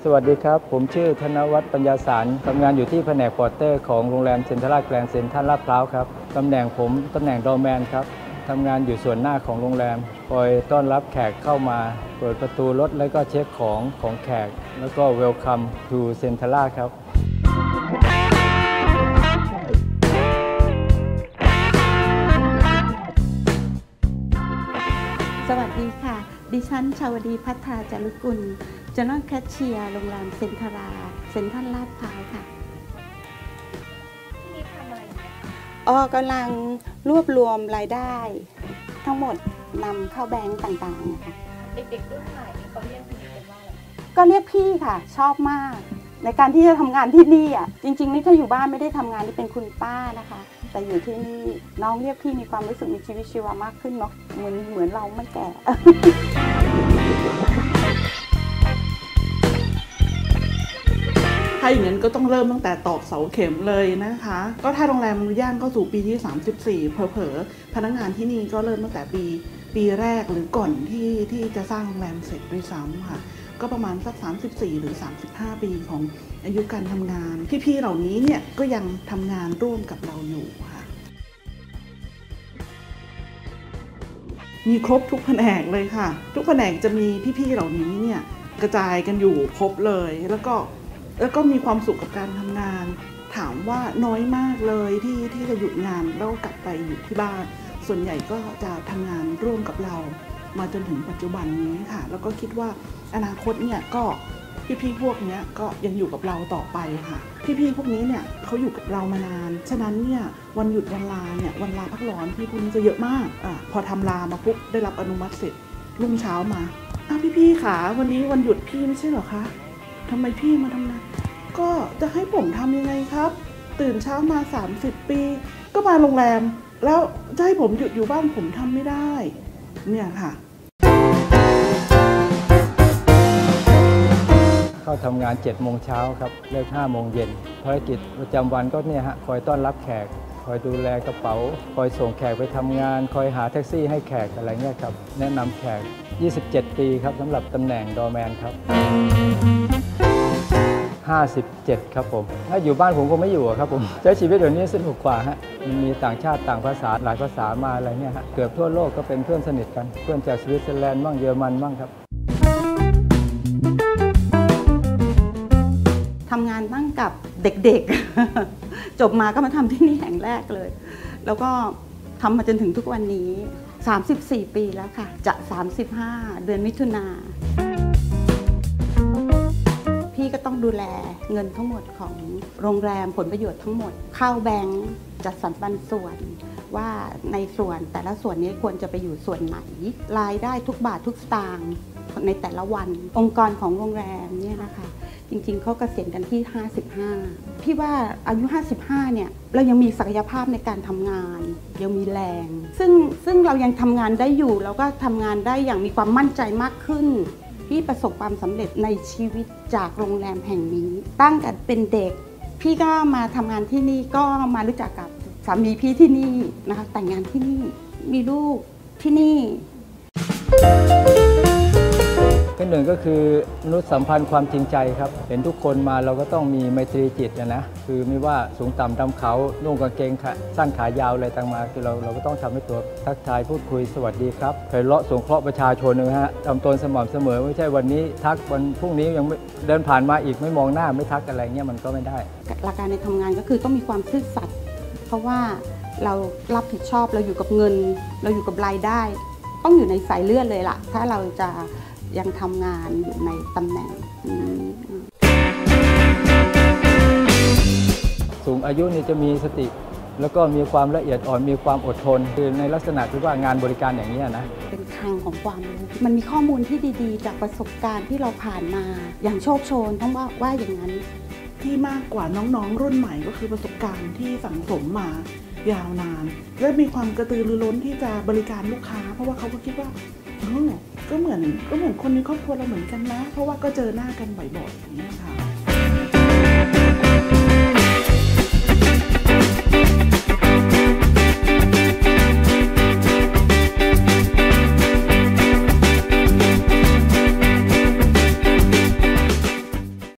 สวัสดีครับผมชื่อธนวัฒน์ปัญญาสารทำงานอยู่ที่แผนกพอร์เตอร์ของโรงแรมเซ็นทรัลแกรนด์เซ็นทรัลลาดพร้าวครับตำแหน่งผมตำแหน่งดอร์แมนครับทำงานอยู่ส่วนหน้าของโรงแรมคอยต้อนรับแขกเข้ามาเปิดประตูรถแล้วก็เช็คของแขกแล้วก็เวลคัมทูเซ็นทรัลครับสวัสดีค่ะดิฉันชาวดีพัฒนาจารุกุลเจเนอเรลแคชเชียร์โรงแรมเซ็นทรัลลาดพร้าวค่ะที่นี่ทำอะไรกำลังรวบรวมรายได้ทั้งหมดนำเข้าแบงก์ต่างๆนะคะเด็กๆรุ่นใหม่เขาเรียกพี่เป็นว่าอะไรก็เรียกพี่ค่ะชอบมากในการที่จะทำงานที่นี่อ่ะจริงๆนี่ถ้าอยู่บ้านไม่ได้ทำงานที่เป็นคุณป้านะคะแต่อยู่ที่นี่น้องเรียกพี่มีความรู้สึกมีชีวิตชีวามากขึ้นเนาะเหมือนเราไม่แก่ถ้าอย่างนั้นก็ต้องเริ่มตั้งแต่ตอกเสาเข็มเลยนะคะก็ถ้าโรงแรมย่างเข้าสู่ปีที่34เผลอๆพนักงานที่นี่ก็เริ่มตั้งแต่ปีแรกหรือก่อนที่จะสร้างโรงแรมเสร็จด้วยซ้ำค่ะก็ประมาณสัก34หรือ35ปีของอายุการทำงานพี่ๆเหล่านี้เนี่ยก็ยังทำงานร่วมกับเราอยู่ค่ะมีครบทุกแผนกเลยค่ะทุกแผนกจะมีพี่ๆเหล่านี้เนี่ยกระจายกันอยู่ครบเลยแล้วก็มีความสุขกับการทำงานถามว่าน้อยมากเลยที่จะหยุดงานแล้วกลับไปอยู่ที่บ้านส่วนใหญ่ก็จะทำงานร่วมกับเรามาจนถึงปัจจุบันนี้ค่ะแล้วก็คิดว่าอนาคตเนี่ยก็พี่ๆพวกนี้ก็ยังอยู่กับเราต่อไปค่ะพี่ๆพวกนี้เนี่ยเขาอยู่กับเรามานานฉะนั้นเนี่ยวันหยุดวันลาเนี่ยวันลาพักร้อนพี่พวกนี้จะเยอะมากพอทำลามาปุ๊บได้รับอนุมัติเสร็จรุ่งเช้ามาพี่ๆค่ะวันนี้วันหยุดพี่ไม่ใช่เหรอคะทำไมพี่มาทำงานก็จะให้ผมทำยังไงครับตื่นเช้ามา30ปีก็มาโรงแรมแล้วจะให้ผมหยุดอยู่บ้านผมทำไม่ได้เนี่ยค่ะเข้าทำงาน7 โมงเช้าครับเลิก5 โมงเย็นภารกิจประจำวันก็เนี่ยฮะคอยต้อนรับแขกคอยดูแลกระเป๋าคอยส่งแขกไปทำงานคอยหาแท็กซี่ให้แขกอะไรเงี้ยครับแนะนำแขก27 ปีครับสำหรับตำแหน่งดอร์แมนครับ57ครับผมถ้าอยู่บ้านผมก็ไม่อยู่ครับผมใช้ชีวิตเดี๋ยวนี้สนุกกว่าฮะมันมีต่างชาติต่างภาษาหลายภาษามาอะไรเงี้ยฮะเกือบทั่วโลกก็เป็นเพื่อนสนิทกันเพื่อนจากสวิตเซอร์แลนด์บ้างเยอรมันบ้างครับทำงานตั้งกับเด็กๆ จบมาก็มาทำที่นี่แห่งแรกเลยแล้วก็ทำมาจนถึงทุกวันนี้34 ปีแล้วค่ะจะ35เดือนมิถุนาพี่ก็ต้องดูแลเงินทั้งหมดของโรงแรมผลประโยชน์ทั้งหมดเข้าแบงก์จัดสรรปันส่วนว่าในส่วนแต่ละส่วนนี้ควรจะไปอยู่ส่วนไหนรายได้ทุกบาททุกสตางค์ในแต่ละวันองค์กรของโรงแรมเนี่ยนะคะจริงๆเขาเกษียณกันที่55พี่ว่าอายุ55เนี่ยเรายังมีศักยภาพในการทำงานยังมีแรงซึ่งเรายังทำงานได้อยู่แล้วก็ทำงานได้อย่างมีความมั่นใจมากขึ้นพี่ประสบความสำเร็จในชีวิตจากโรงแรมแห่งนี้ตั้งแต่เป็นเด็กพี่ก็มาทำงานที่นี่ก็มารู้จักกับสามีพี่ที่นี่นะคะแต่งงานที่นี่มีลูกที่นี่หนึ่งก็คือมนุษยสัมพันธ์ความจริงใจครับเห็นทุกคนมาเราก็ต้องมีไมตรีจิตนะคือไม่ว่าสูงต่ำดำเขานุ่งกางเกงสั้นขายาวอะไรต่างมาคือเราก็ต้องทำให้ตัวทักทายพูดคุยสวัสดีครับเคยเลาะสงเคราะห์ประชาชนนะฮะทำตนสม่ำเสมอไม่ใช่วันนี้ทักวันพรุ่งนี้ยังเดินผ่านมาอีกไม่มองหน้าไม่ทักอะไรเงี้ยมันก็ไม่ได้หลักการในทำงานก็คือต้องมีความซื่อสัตย์เพราะว่าเรารับผิดชอบเราอยู่กับเงินเราอยู่กับรายได้ต้องอยู่ในสายเลือดเลยล่ะถ้าเราจะยังทำงานอยู่ในตำแหน่งสูงอายุนี่จะมีสติแล้วก็มีความละเอียดอ่อนมีความอดทนคือในลักษณะที่ว่างานบริการอย่างนี้นะเป็นคลังของความรู้มันมีข้อมูลที่ดีๆจากประสบการณ์ที่เราผ่านมาอย่างโชคโชนต้องว่าอย่างนั้นที่มากกว่าน้องๆรุ่นใหม่ก็คือประสบการณ์ที่สั่งสมมายาวนานและมีความกระตือรือร้นที่จะบริการลูกค้าเพราะว่าเขาก็คิดว่าก็เหมือนคนในครอบครัวเราเหมือนกันนะเพราะว่าก็เจอหน้ากันบ่อยๆอย่างนี้ค่ะ